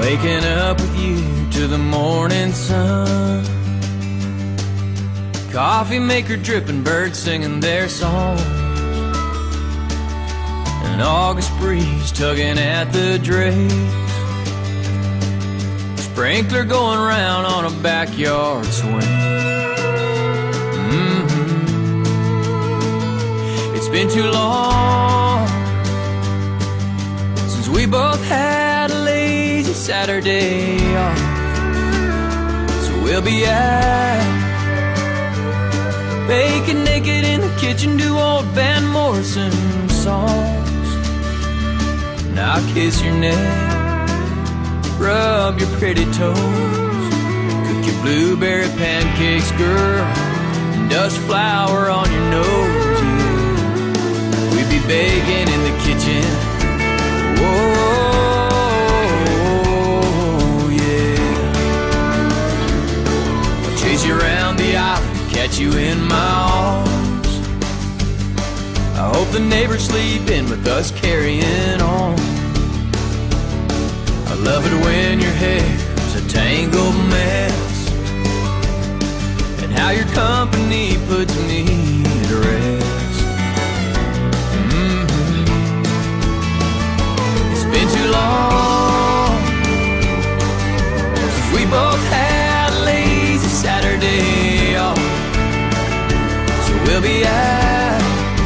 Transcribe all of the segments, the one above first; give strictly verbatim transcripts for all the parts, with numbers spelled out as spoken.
Waking up with you to the morning sun, coffee maker dripping, birds singing their songs, an August breeze tugging at the drapes, sprinkler going round on a backyard swing. Mm-hmm. It's been too long since we both had a lazy Saturday off, so we'll be out baking naked in the kitchen, do old Van Morrison songs. And I'll kiss your neck, rub your pretty toes, cook your blueberry pancakes, girl, and dust flour on your nose, yeah. We'd be baking in the kitchen, whoa, yeah. I'll chase you around the island, catch you in my arms. I hope the neighbors sleep in with us carrying on. I love it when your hair's a tangled mess, and how your company puts me to rest. Mm-hmm. It's been too long since we both had a lazy Saturday off, so we'll be out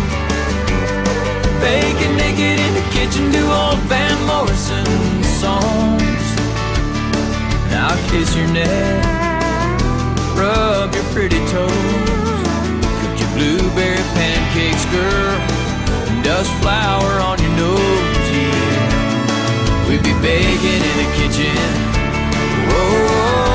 baking naked in the kitchen, do old Van Morrison songs. And I'll kiss your neck, rub your pretty toes, cook your blueberry pancakes, girl, and dust flour on your nose, yeah. We'd be baking in the kitchen, whoa.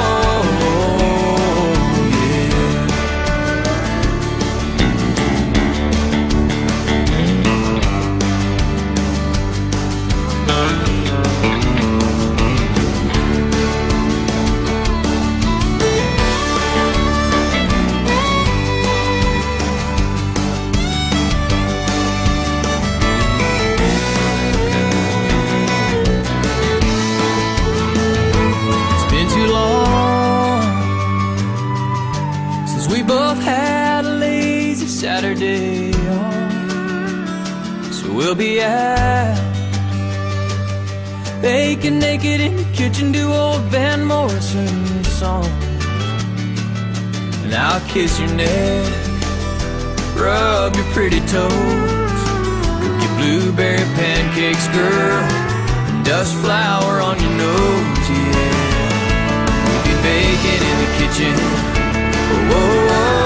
Saturday off, so we'll be out baking naked in the kitchen, do old Van Morrison songs. And I'll kiss your neck, rub your pretty toes, cook your blueberry pancakes, girl, and dust flour on your nose, yeah. We'll be baking in the kitchen, whoa, whoa.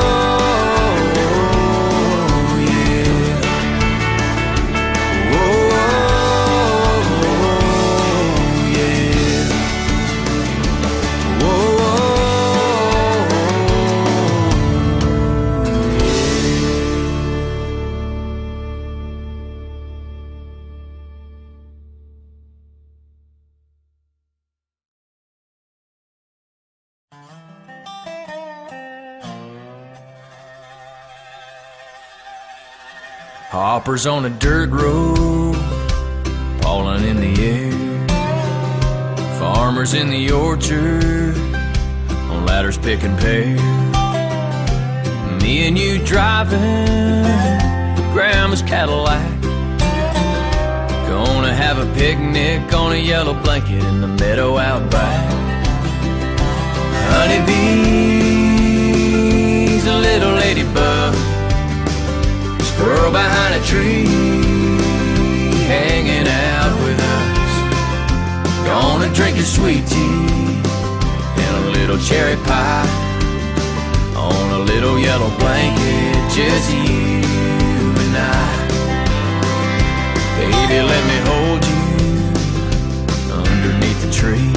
Hoppers on a dirt road, pollen in the air, farmers in the orchard, on ladders picking pears, me and you driving Grandma's Cadillac, gonna have a picnic on a yellow blanket in the meadow out back. Honeybees, a little ladybug, squirrel behind a tree, hanging out with us, gonna drink your sweet tea and a little cherry pie on a little yellow blanket, just you and I. Baby, let me hold you underneath the tree,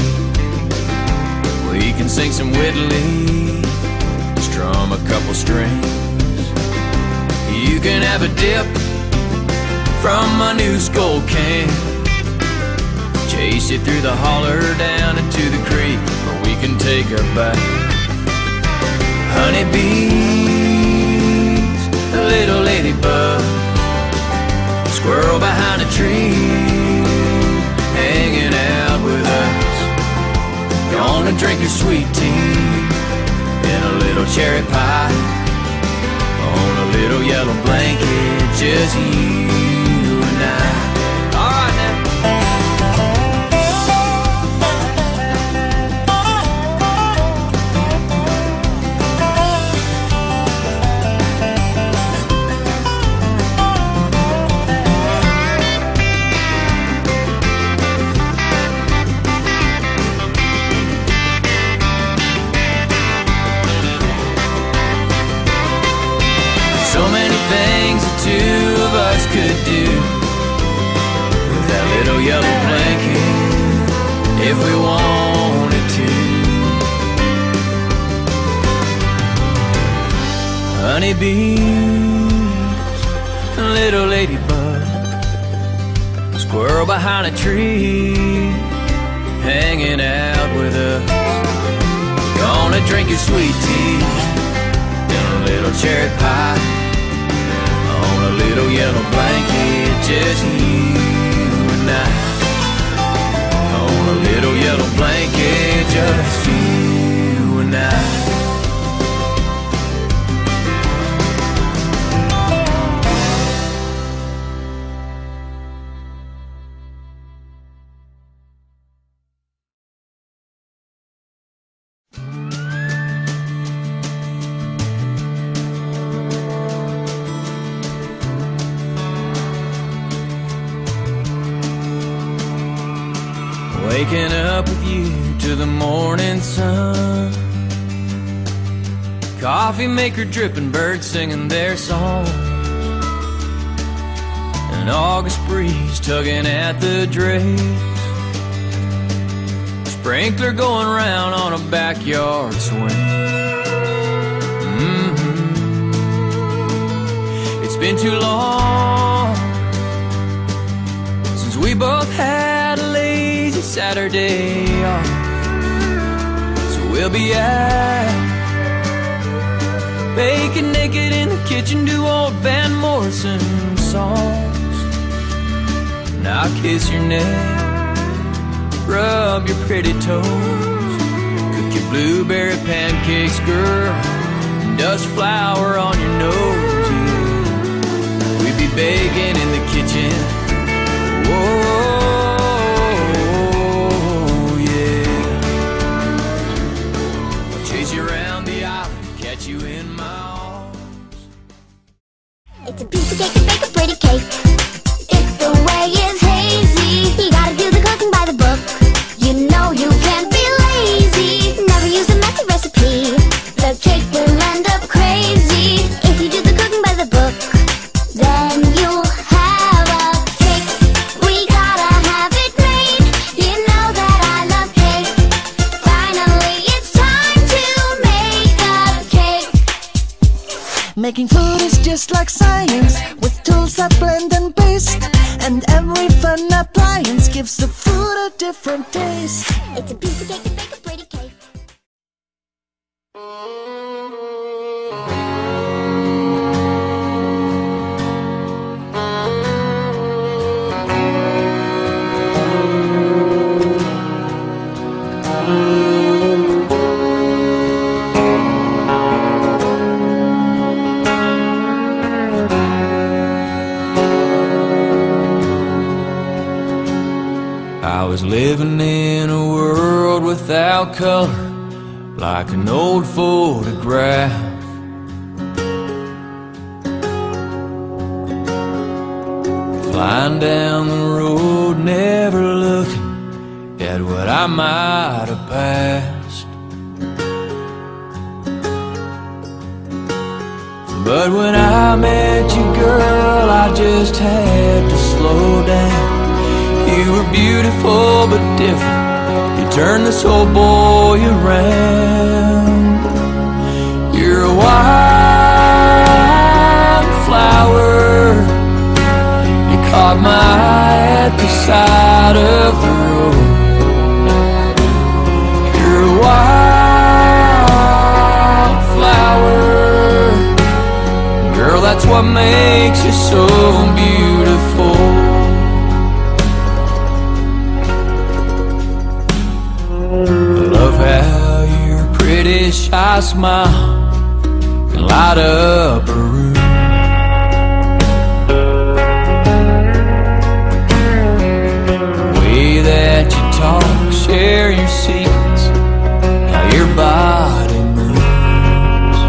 we can sing some Whitley, strum a couple strings. You can have a dip from my new skull can, chase it through the holler down into the creek, or we can take a bath. Honeybees, a little ladybug, squirrel behind a tree, hanging out with us, your sweet tea in a little cherry pie on a little yellow blanket, just you and I. All right now. Two of us could do with that little yellow blanket if we wanted to. Honeybees, little ladybug, squirrel behind a tree, hanging out with us. Gonna drink your sweet tea in a little cherry pie on a little yellow blanket, just you and I. On a little yellow blanket, just you and I. Waking up with you to the morning sun, coffee maker dripping, birds singing their songs, an August breeze tugging at the drapes, sprinkler going round on a backyard swing. Mm-hmm. It's been too long since we both had a lazy Saturday off, so we'll be out baking naked in the kitchen, do old Van Morrison songs. And I'll kiss your neck, rub your pretty toes, cook your blueberry pancakes, girl, and dust flour on your nose, yeah. We'd be baking in the kitchen, whoa. You in my arms. It's a piece of cake to bake a pretty cake. If the way is hazy, you gotta do the cooking by the book. You know you can't be lazy, never use a messy recipe. The cake will end up crazy if you do the cooking by the book. Then you'll have a cake. We gotta have it made. You know that I love cake. Finally it's time to make a cake. Making food is just like science, with tools that blend and paste, and every fun appliance gives the food a different taste. It's a piece of cake to bake a pretty cake. I was living in a world without color, like an old photograph. Flying down the road, never looking at what I might have passed. But when I met you, girl, I just had to slow down. You were beautiful but different, you turned this whole boy around. You're a wildflower, you caught my eye at the side of the road. You're a wildflower, girl, that's what makes you so beautiful. I love how wish I smile can light up a room. The way that you talk, share your secrets, how your body moves.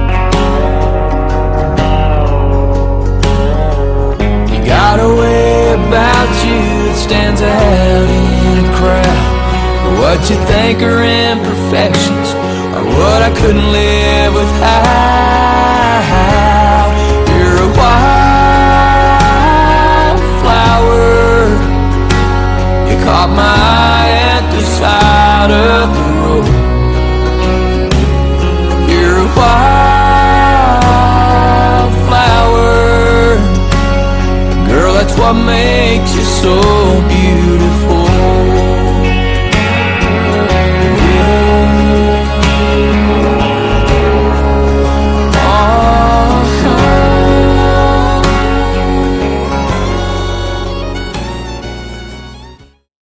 You got a way about you that stands out in a crowd. What you think are imperfections are what I couldn't live without.